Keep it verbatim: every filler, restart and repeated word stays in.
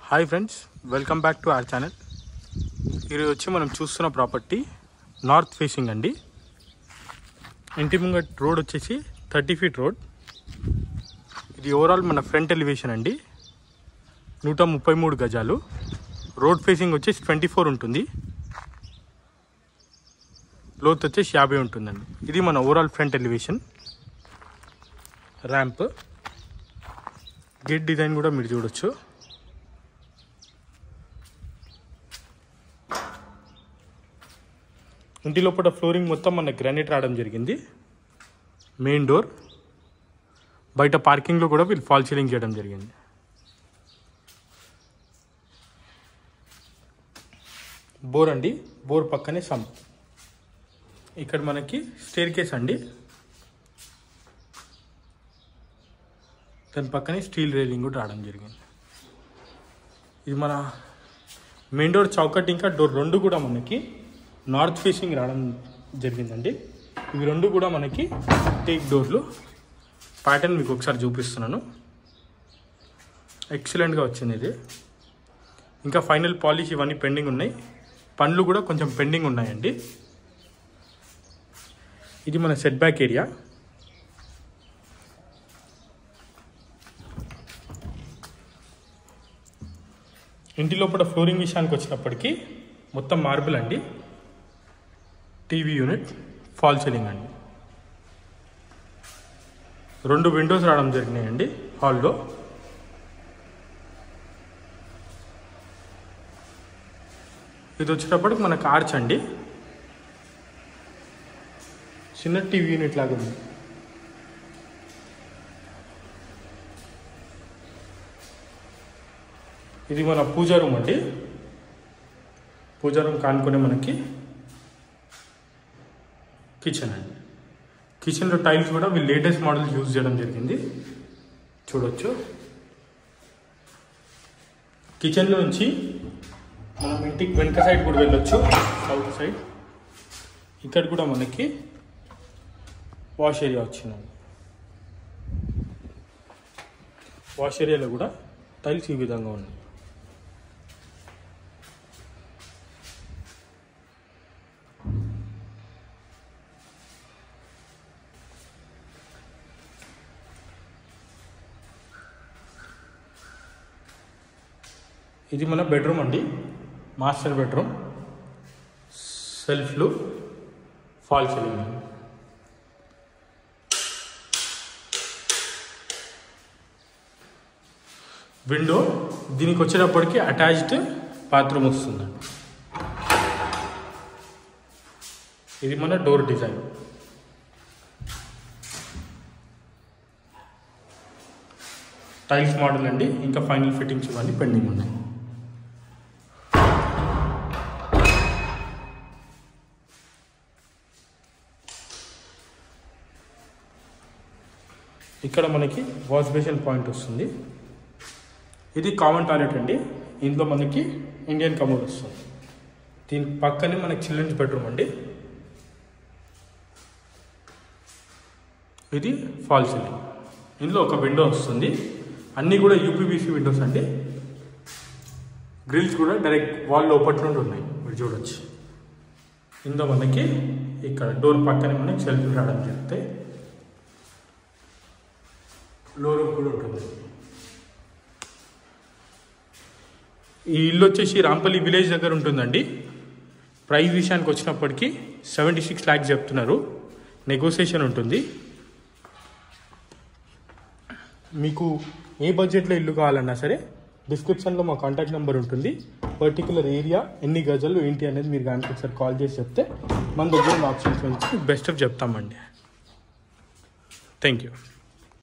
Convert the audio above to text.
Hi friends, welcome back to our channel. ఈరోజు వచ్చి మనం చూస్తున్న ప్రాపర్టీ నార్త్ ఫేసింగ్ అండి. ఇంటి ముంగట్ రోడ్ వచ్చేసి థర్టీ ఫీట్ రోడ్. ఇది ఓవరాల్ మన ఫ్రంట్ ఎలివేషన్ అండి. నూట ముప్పై మూడు గజాలు. రోడ్ ఫేసింగ్ వచ్చేసి ట్వంటీ ఫోర్ ఉంటుంది. లోత్ వచ్చేసి యాభై ఉంటుందండి. ఇది మన overall front elevation. Ramp, gate design కూడా మీరు చూడొచ్చు. ఇంటి లోపల ఫ్లోరింగ్ మొత్తం మన గ్రానైట్ రావడం జరిగింది. మెయిన్ డోర్, బయట పార్కింగ్లో కూడా వీళ్ళు ఫాల్ సీలింగ్ చేయడం జరిగింది. బోర్ అండి, బోర్ పక్కనే సమ్. ఇక్కడ మనకి స్టేర్ కేస్ అండి, దాని పక్కనే స్టీల్ రైలింగ్ కూడా రావడం జరిగింది. ఇది మన మెయిన్ డోర్ చౌకట్, ఇంకా డోర్ రెండు కూడా మనకి నార్త్ ఫేసింగ్ రావడం జరిగిందండి. ఇవి రెండు కూడా మనకి టేక్ డోర్లు. ప్యాటర్న్ మీకు ఒకసారి చూపిస్తున్నాను. ఎక్సలెంట్గా వచ్చింది ఇది. ఇంకా ఫైనల్ పాలిష్ ఇవన్నీ పెండింగ్ ఉన్నాయి. పనులు కూడా కొంచెం పెండింగ్ ఉన్నాయండి. ఇది మన సెట్ బ్యాక్ ఏరియా. ఇంటి లోపల ఫ్లోరింగ్ విషయానికి వచ్చినప్పటికీ మొత్తం మార్బుల్ అండి. టీవీ యూనిట్, ఫాల్ సీలింగ్ అండి. రెండు విండోస్ రావడం జరిగినాయండి హాల్లో. ఇది వచ్చేటప్పటికి మనకు ఆర్చ్ అండి. చిన్న టీవీ యూనిట్ లాగా ఉంది. ఇది మన పూజా రూమ్ అండి. పూజా రూమ్ కానుకునే మనకి కిచెన్ అండి. కిచెన్లో టైల్స్ కూడా వీళ్ళు లేటెస్ట్ మోడల్ యూజ్ చేయడం జరిగింది, చూడొచ్చు. కిచెన్లో నుంచి మనం ఇంటికి వెనక సైడ్ కూడా వెళ్ళొచ్చు, సౌత్ సైడ్. ఇక్కడ కూడా మనకి వాష్ ఏరియా వచ్చిందండి. వాష్ ఏరియాలో కూడా టైల్స్ ఈ విధంగా ఉన్నాయి. ఇది మన బెడ్రూమ్ అండి, మాస్టర్ బెడ్రూమ్. సెల్ఫ్లు, ఫాల్ సీలింగ్. విండో, దీనికి వచ్చేటప్పటికి అటాచ్డ్ బాత్రూమ్ వస్తుందండి. ఇది మన డోర్ డిజైన్. టైల్స్ మోడల్ అండి. ఇంకా ఫైనల్ ఫిట్టింగ్స్ ఇవన్నీ పెండింగ్ ఉన్నాయి. ఇక్కడ మనకి వాష్ బేసిన్ పాయింట్ వస్తుంది. ఇది కామన్ టాయిలెట్ అండి. ఇందులో మనకి ఇండియన్ కమోడ్ వస్తుంది. దీని పక్కనే మనకి చిల్డ్రన్స్ బెడ్రూమ్ అండి. ఇది ఫాల్ సీలింగ్. ఇందులో ఒక విండో వస్తుంది. అన్నీ కూడా యూపీవీసీ విండోస్ అండి. గ్రిల్స్ కూడా డైరెక్ట్ వాల్ లోపటి నుండి ఉన్నాయి, మీరు చూడొచ్చు. ఇందులో మనకి ఇక్కడ డోర్ పక్కనే మనకి సెల్ఫ్లు రావడం జరుగుతాయి. లో రూమ్ కూడా ఉంటుంది. ఈ ఇల్లు వచ్చేసి రాంపల్లి విలేజ్ దగ్గర ఉంటుందండి. ప్రైస్ విషయానికి వచ్చినప్పటికీ సెవెంటీ సిక్స్ ల్యాక్స్ చెప్తున్నారు. నెగోసియేషన్ ఉంటుంది. మీకు ఏ బడ్జెట్లో ఇల్లు కావాలన్నా సరే డిస్క్రిప్షన్లో మా కాంటాక్ట్ నెంబర్ ఉంటుంది. పర్టికులర్ ఏరియా, ఎన్ని గజాలు ఏంటి అనేది మీరు కానీ ఒకసారి కాల్ చేసి చెప్తే మన దగ్గర ఆప్షన్స్ నుంచి బెస్ట్ ఆఫ్ చెప్తామండి. Thank you.